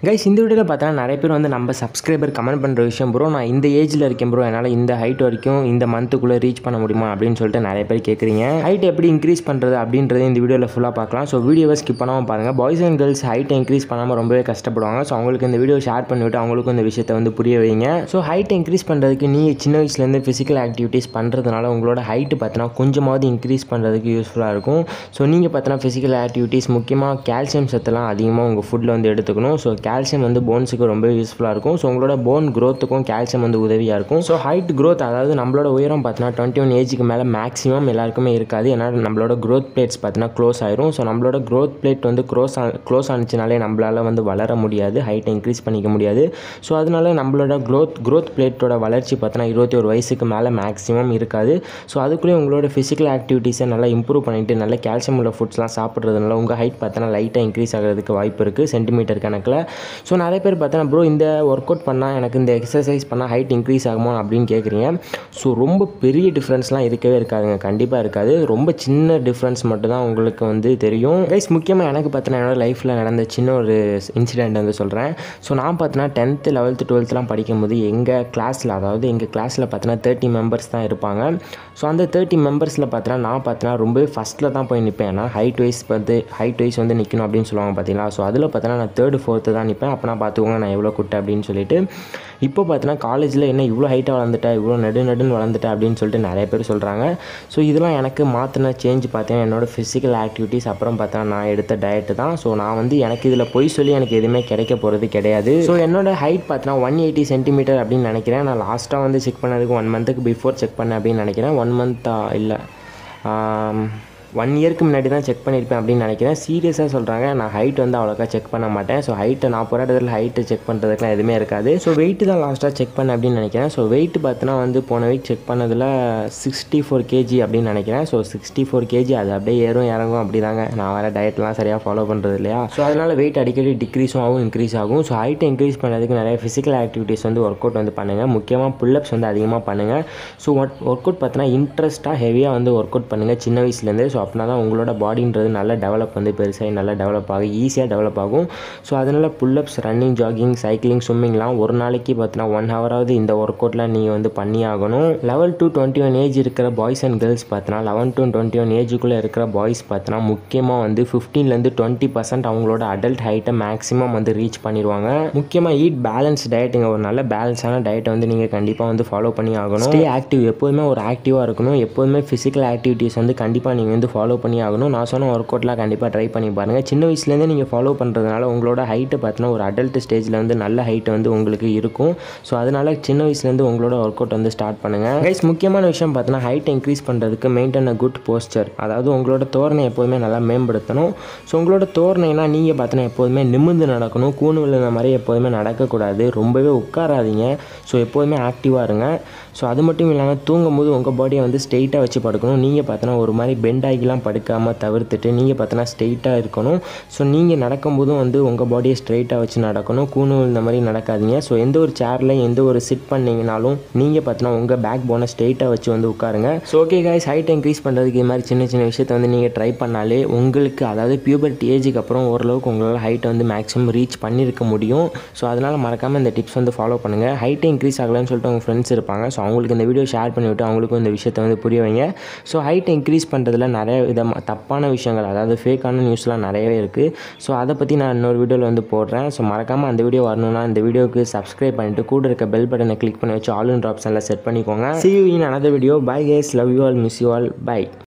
Guys இந்த வீடியோவில் பார்த்தா நிறைய பேர் வந்து நம்ம சப்ஸ்கிரைபர் கமெண்ட் பண்ணுற விஷயம் ப்ரோ, நான் இந்த ஏஜில் இருக்கேன் ப்ரோ, என்னால் இந்த ஹைட் வரைக்கும் இந்த மந்த்துக்குள்ளே ரீச் பண்ண முடியுமா அப்படின்னு சொல்லிட்டு நிறைய பேர் கேட்குறீங்க. ஹைட் எப்படி இன்க்ரீஸ் பண்ணுறது அப்படின்றது இந்த வீடியோவில் ஃபுல்லாக பார்க்கலாம். ஸோ வீடியோவை ஸ்கிப் பண்ணாமல் பாருங்கள். பாய்ஸ் அண்ட் கேர்ள்ஸ் ஹைட்டை இன்க்ரீஸ் பண்ணாமல் ரொம்பவே கஷ்டப்படுவாங்க. ஸோ அவங்களுக்கு இந்த வீடியோ ஷேர் பண்ணிவிட்டு அவங்களுக்கும் இந்த விஷயத்தை வந்து புரிய வைங்க. ஸோ ஹைட்டை இன்க்ரீஸ் பண்ணுறதுக்கு நீங்கள் சின்ன வயசுலேருந்து ஃபிசிக்கல் ஆக்டிவிட்டீஸ் பண்ணுறதுனால உங்களோட ஹைட்டு பார்த்தீங்கன்னா கொஞ்சமாவது இன்க்ரீஸ் பண்ணுறதுக்கு யூஸ்ஃபுல்லாக இருக்கும். ஸோ நீங்கள் பார்த்தீங்கன்னா ஃபிசிக்கல் ஆக்டிவிட்டீஸ் முக்கியமாக கால்சியம் சத்துலாம் அதிகமாக உங்கள் ஃபுட்டில் வந்து எடுத்துக்கணும். ஸோ கால்சியம் வந்து போன்ஸுக்கு ரொம்ப யூஸ்ஃபுல்லாக இருக்கும். ஸோ உங்களோட போன் க்ரோத்துக்கும் கால்சியம் வந்து உதவியாக இருக்கும். ஸோ ஹைட் க்ரோத், அதாவது நம்மளோட உயரம் பார்த்தீங்கன்னா 21 ஏஜுக்கு மேலே மேக்ஸிமம் எல்லாருக்குமே இருக்காது. ஏன்னா நம்மளோட க்ரோத் பிளேட்ஸ் பார்த்தீங்கன்னா க்ளோஸ் ஆயிரும். ஸோ நம்மளோட க்ரோத் பிளேட் வந்து க்ளோஸ் ஆனிச்சுனாலே நம்மளால் வந்து வளர முடியாது, ஹைட்டை இன்க்ரீஸ் பண்ணிக்க முடியாது. ஸோ அதனால நம்மளோட க்ரோத் பிளேட்டோட வளர்ச்சி பார்த்தீங்கன்னா 21 வயசுக்கு மேலே மேக்ஸிமம் இருக்காது. ஸோ அதுக்குள்ளேயே உங்களோட ஃபிசிக்கல் ஆக்டிவிட்டீஸை நல்லா இம்ப்ரூவ் பண்ணிவிட்டு நல்ல கால்சியம் உள்ள ஃபுட்ஸ்லாம் சாப்பிட்றதுனால உங்கள் ஹைட் பார்த்தீங்கன்னா லைட்டாக இன்க்ரீஸ் ஆகிறதுக்கு வாய்ப்பு இருக்குது, சென்டிமீட்டர் கணக்கில். ஸோ நிறைய பேர் பார்த்தீங்கன்னா ப்ரோ இந்த ஒர்க் அவுட் பண்ணால் எனக்கு இந்த எக்ஸசைஸ் பண்ணால் ஹைட் இன்க்ரீஸ் ஆகுமா அப்படின்னு கேட்குறீங்க. ஸோ ரொம்ப பெரிய டிஃப்ரென்ஸ்லாம் இருக்கவே இருக்காதுங்க, கண்டிப்பாக இருக்காது. ரொம்ப சின்ன டிஃப்ரென்ஸ் மட்டும் தான் உங்களுக்கு வந்து தெரியும். கைஸ் முக்கியமாக எனக்கு பார்த்தீங்கன்னா என்னோட லைஃப்பில் நடந்த சின்ன ஒரு இன்சிடென்ட் வந்து சொல்கிறேன். ஸோ நான் பார்த்தீங்கன்னா 10th 11th 12thலாம் படிக்கும்போது எங்கள் கிளாஸில் பார்த்தீங்கன்னா 30 மெம்பர்ஸ் தான் இருப்பாங்க. ஸோ அந்த 30 மெம்பர்ஸில் பார்த்தீங்கன்னா நான் பார்த்தீங்கன்னா ரொம்பவே ஃபஸ்ட்டில் தான் போய் நிற்பேன். ஏன்னா ஹைட் வைஸ் வந்து நிற்கணும் அப்படின்னு சொல்லுவாங்க பார்த்தீங்களா. ஸோ அதில் பார்த்தீங்கன்னா நான் 3rd 4th தான் நிற்பேன். அப்போ நான் பார்த்துக்கோங்க நான் எவ்வளோ குட்டை அப்படின்னு சொல்லிட்டு. இப்போ பார்த்தீங்கன்னா காலேஜில் என்ன இவ்வளோ ஹைட்டாக வளர்ந்துட்டேன், இவ்வளோ நடுன்னு வளர்ந்துட்டேன் அப்படின்னு சொல்லிட்டு நிறைய பேர் சொல்கிறாங்க. ஸோ இதெல்லாம் எனக்கு மாற்றின சேஞ்ச் பார்த்தீங்கன்னா என்னோடய ஃபிசிக்கல் ஆக்டிவிட்டீஸ், அப்புறம் பார்த்தீங்கன்னா நான் எடுத்த டயட்டு தான். ஸோ நான் வந்து எனக்கு இதில் பொய் சொல்லி எனக்கு எதுவுமே கிடைக்க போகிறது கிடையாது. ஸோ என்னோடய ஹைட் பார்த்தீங்கன்னா 180 சென்டிமீட்டர் அப்படின்னு நினைக்கிறேன். நான் லாஸ்ட்டாக வந்து செக் பண்ணதுக்கு 1 மந்த்துக்கு பிஃபோர் செக் பண்ணேன் அப்படின்னு நினைக்கிறேன். 1 மந்த்தா இல்லை 1 இயருக்கு முன்னாடி தான் செக் பண்ணியிருப்பேன் அப்படின்னு நினைக்கிறேன். சீரியஸாக சொல்கிறாங்க, நான் ஹைட் வந்து அவ்வளோக்கா செக் பண்ண மாட்டேன். ஸோ ஹைட்டை நான் போகிற இடத்துல ஹைட்டு செக் பண்ணுறதுக்குலாம் எதுவுமே இருக்காது. ஸோ வெயிட்டு தான் லாஸ்ட்டாக செக் பண்ணேன் அப்படின்னு நினைக்கிறேன். ஸோ வெயிட் பார்த்தீங்கன்னா வந்து போன வீக் செக் பண்ணதில் 64 kg அப்படின்னு நினைக்கிறேன். ஸோ 64 kg அது அப்படியே ஏறும் இறங்கும் அப்படி தாங்க. நான் வேறு டயட்லாம் சரியாக ஃபாலோ பண்ணுறது இல்லையா. ஸோ அதனால் வெயிட் அடிக்கடி டிக்ரீஸும் ஆகும், இன்க்ரீஸ் ஆகும். ஸோ ஹைட்டை இன்க்ரீஸ் பண்ணுறதுக்கு நிறைய ஃபிசிக்கல் ஆக்டிவிட்டீஸ் வந்து ஒர்க் அவுட் வந்து பண்ணுங்கள். முக்கியமாக புல்லப்ஸ் வந்து அதிகமாக பண்ணுங்கள். ஸோ ஒர்க் அவுட் பார்த்தீங்கன்னா இன்ட்ரெஸ்ட்டாக ஹெவியாக வந்து ஒர்க் அவுட் பண்ணுங்கள் சின்ன வயசுலேருந்து. ஸோ அப்படின்னா தான் உங்களோட பாடின்றது நல்லா டெவலப் வந்து பெருசாகி நல்லா டெவலப் ஆகும், ஈஸியாக டெவலப் ஆகும். ஸோ அதனால் புல்லப்ஸ், ரன்னிங், ஜாகிங், சைக்கிளிங், ஸ்விம்மிங்லாம் ஒரு நாளைக்கு பார்த்தீங்கன்னா 1 ஹவராவது இந்த ஒர்க் அவுட்லாம் நீங்கள் வந்து பண்ணி ஆகணும். 11 to 21 ஏஜ் இருக்கிற பாய்ஸ் அண்ட் கேர்ள்ஸ் பார்த்தீங்கன்னா 11 to 21 ஏஜுக்குள்ளே இருக்கிற பாய்ஸ் பார்த்தீங்கன்னா முக்கியமாக வந்து 15லேருந்து 20% அவங்களோட அடல்ட் ஹைட்டை மேக்ஸிமம் வந்து ரீச் பண்ணிடுவாங்க. முக்கியமாக ஈட் பேலன்ஸ் டயட்டுங்க, ஒரு நல்ல பேலன்ஸான டயட்டை வந்து நீங்கள் கண்டிப்பாக வந்து ஃபாலோ பண்ணி ஆகணும். ஸ்டே ஆக்டிவ், எப்போதுமே ஒரு ஆக்டிவாக இருக்கணும். எப்போதுமே ஃபிசிக்கல் ஆக்டிவிட்டீஸ் வந்து கண்டிப்பாக நீங்கள் வந்து ஃபாலோ பண்ணி ஆகணும். நான் சொன்ன ஒர்க் அவுட்லாம் கண்டிப்பாக ட்ரை பண்ணி பாருங்கள். சின்ன வயசுலேருந்தே நீங்கள் ஃபாலோ பண்ணுறதுனால உங்களோட ஹைட்டை பார்த்தீங்கன்னா ஒரு அடல்ட் ஸ்டேஜில் வந்து நல்ல ஹைட் வந்து உங்களுக்கு இருக்கும். ஸோ அதனால் சின்ன வயசுலேருந்து உங்களோட ஒர்க் அவுட் வந்து ஸ்டார்ட் பண்ணுங்கள். கைஸ் முக்கியமான விஷயம் பார்த்தீங்கன்னா ஹைட்டை இன்க்ரீஸ் பண்ணுறதுக்கு மெயின்டைன் அ குட் போஸ்டர், அதாவது உங்களோட தோரணை எப்போதுமே நல்லா மேம்படுத்தணும். ஸோ உங்களோட தோரணைனா நீங்கள் பார்த்தீங்கன்னா எப்போதுமே நிமிர்ந்து நடக்கணும், கூணு விழுந்த மாதிரி எப்போதுமே நடக்கக்கூடாது, ரொம்பவே உட்காராதீங்க. ஸோ எப்போதுமே ஆக்டிவாக இருங்க. ஸோ அது மட்டும் இல்லாமல் தூங்கும்போது உங்கள் பாடியை வந்து ஸ்ட்ரெயிட்டாக வச்சு படுக்கணும். நீங்கள் பார்த்தீங்கன்னா ஒரு மாதிரி பெண்ட் ஆகிலாம் படுக்காமல் தவிர்த்துட்டு நீங்கள் பார்த்தீங்கன்னா ஸ்ட்ரெயிட்டாக இருக்கணும். ஸோ நீங்கள் நடக்கும்போதும் வந்து உங்கள் பாடியை ஸ்ட்ரெயிட்டாக வச்சு நடக்கணும், கூணு இந்த மாதிரி நடக்காதீங்க. ஸோ எந்த ஒரு சேரில் எந்த ஒரு சிட் பண்ணிங்கனாலும் நீங்கள் பார்த்தீங்கன்னா உங்கள் பேக் போனை ஸ்ட்ரெயிட்டாக வச்சு வந்து உட்காருங்க. So okay guys, height increase பண்ணுறதுக்கு இது மாதிரி சின்ன சின்ன விஷயத்தை வந்து நீங்கள் ட்ரை பண்ணாலே உங்களுக்கு, அதாவது பியூபர்ட்டி ஏஜுக்கு அப்புறம் ஓரளவுக்கு உங்களால் ஹைட்டை வந்து மேக்ஸிமம் ரீச் பண்ணியிருக்க முடியும். ஸோ அதனால் மறக்காமல் இந்த டிப்ஸ் வந்து ஃபாலோ பண்ணுங்கள். ஹைட்டை இன்க்ரீஸ் ஆகலான்னு சொல்லிட்டு உங்கள் ஃப்ரெண்ட்ஸ் இருப்பாங்க. ஸோ அவங்களுக்கு இந்த வீடியோ ஷேர் பண்ணிவிட்டு அவங்களுக்கும் இந்த விஷயத்தை வந்து புரிய வைங்க. ஸோ ஹைட்டை இன்க்ரீஸ் பண்ணுறதுல நிறைய தப்பான விஷயங்கள், அதாவது ஃபேக்கான நியூஸ்லாம் நிறையவே இருக்குது. ஸோ அதை பற்றி நான் இன்னொரு வீடியோவில் வந்து போடுறேன். ஸோ மறக்காமல் அந்த வீடியோ வரணும்னா இந்த வீடியோவுக்கு சப்ஸ்கிரைப் பண்ணிவிட்டு கூட இருக்க பெல் பட்டனை கிளிக் பண்ணி வச்சு ஆல் இன் ஆப்ஷனில் செட் பண்ணிக்கோங்க. See you in another video. Bye guys, love you all, miss you all, bye.